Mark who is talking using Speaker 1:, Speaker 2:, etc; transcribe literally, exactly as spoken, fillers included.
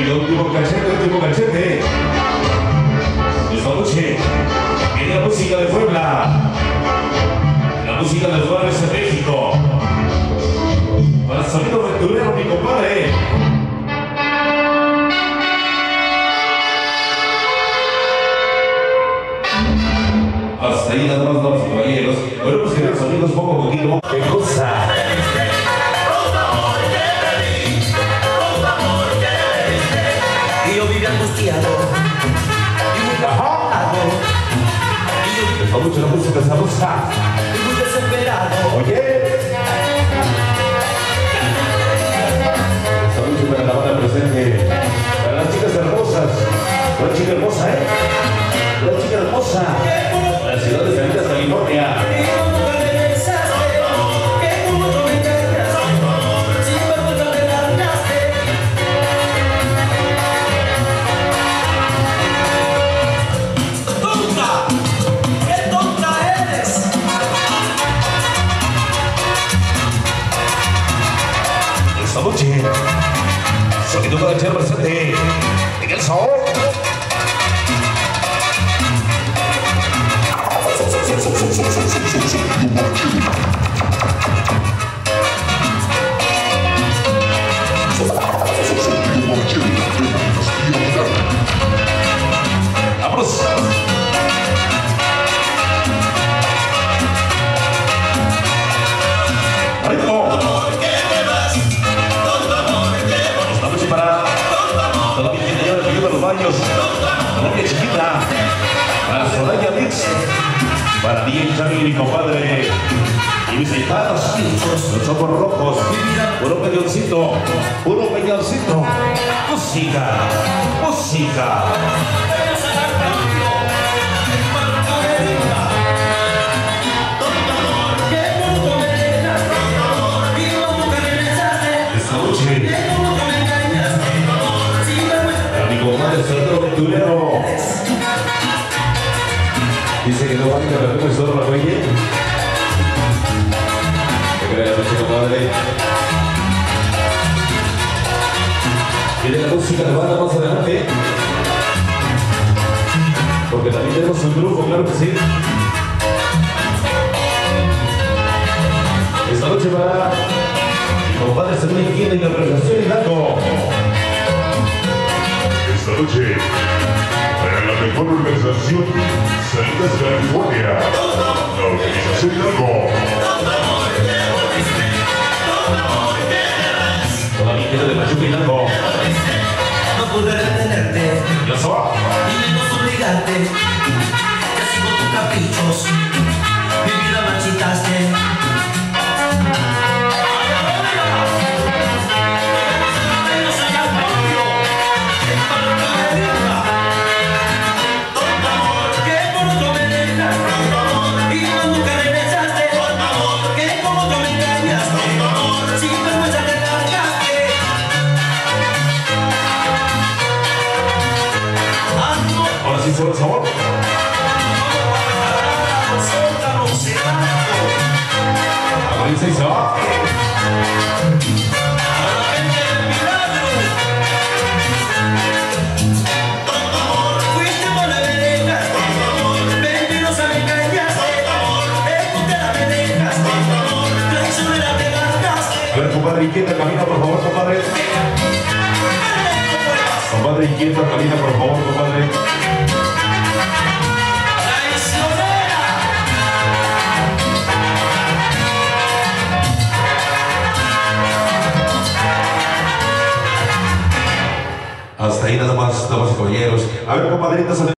Speaker 1: Oiga, último cachete, último cachete. Esta noche viene la música de Puebla, la música de los barrios de México. Para sonido aventurero, mi compadre. Hasta ahí nada más, damas y caballeros. Bueno, pues queridos amigos, poco a poquito. ¡Qué cosa!
Speaker 2: Y yo vivía angustiado y muy preocupado. Y yo
Speaker 1: Les va mucho la música sabrosa.
Speaker 2: y muy desesperado.
Speaker 1: Oye. Esta noche para la banda presente. Para las chicas hermosas. Una chica hermosa, ¿eh? Una chica hermosa. La ciudad de San Luis, California. Esta noche, sonido para echar presente en el sabor. ¡Vámonos! ¡Ritmo! Esta noche para toda mi gente ya de los baños, Colombia chiquita, para Soraya Mix, para D J Charlie, mi compadre, y mis hermanos, los ojos rojos, puro peñoncito, puro peñoncito, música, música. Esta noche, a mi compadre Sonido Aventurero. Dice que no va a quedar como solo la cuelle. Que crea la noche, compadre. Viene la música de banda más adelante. Porque también tenemos un grupo, claro que sí. Esta noche para mi compadre se me entiende interpretación y dato.
Speaker 3: Esta noche, para la mejor organización, Salidas California, la organización Hidalgo.
Speaker 1: Toda mi gente de Pachuca Hidalgo.
Speaker 2: No pude retenerte
Speaker 1: Yo soy.
Speaker 2: y menos obligarte. Casi con tus caprichos mi vida marchitaste.
Speaker 1: Ahora sí, por favor. Ahora dice y se va. A ver, compadre inquieta, camina por favor, compadre. Compadre inquieta, camina por favor, compadre. Hasta ahí nada más, damas y caballeros. A ver, compadritas.